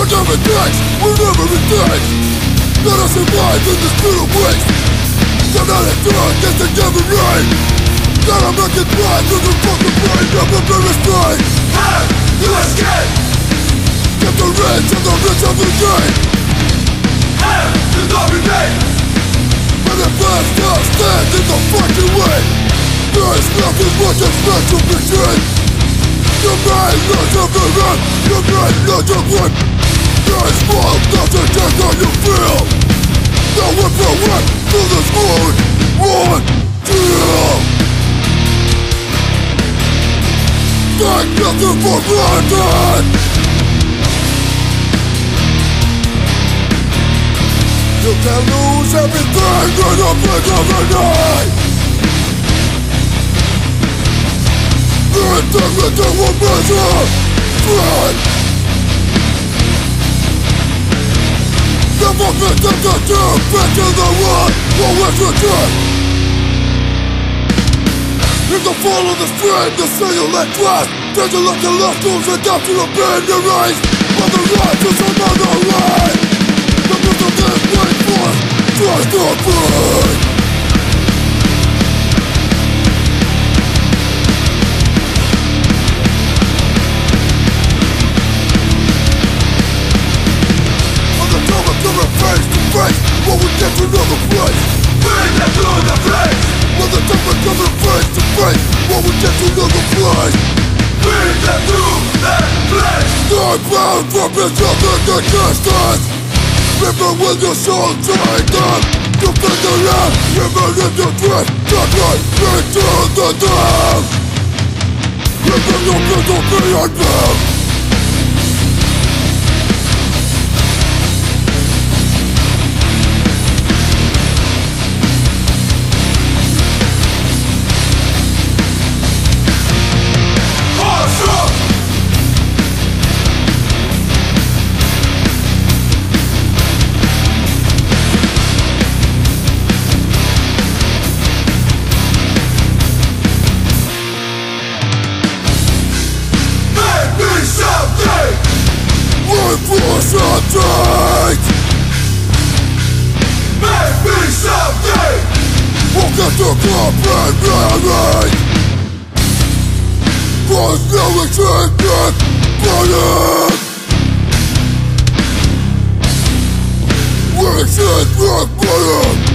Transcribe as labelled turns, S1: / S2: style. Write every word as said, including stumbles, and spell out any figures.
S1: We're never next, we're never mistakes. Let us survive in this brutal waste. They're not a dog, guess they never right. Let them make it right through the fucking brain. Never be restrained.
S2: How you escape?
S1: Get the rich and the rich of the game.
S2: How you not remain?
S1: And the best not stand in the fucking way. There is nothing much expect to be seen. You may lose every run, you may lose your grip. There is more nothing than how you feel. Now whip your way through this moon. One, two. Take nothing for granted. You can lose everything in a blink of an eye. The integrity will measure strength. Never been tempted to fit in the run or with return. In the fall of the stream, the cellular trust. Did you let the left moves adapt to the pain you raise? But the right is another line. The most of this wait for tries to burn. On the top of coming face to face, when we get to another place,
S2: Bring them to the place.
S1: on the top of coming face to face, when we get to another place,
S2: Bring them to that place.
S1: they're bound for preserving the distance. Remember when your soul tried them to figure out, even if you drift, that light into the dark. Remember your mental beyond them.
S2: Awesome. Make me something.
S1: Wait for something.
S2: Make me something.
S1: We'll get the comprehension. Cause no excitement, burning. We're excitement, burning.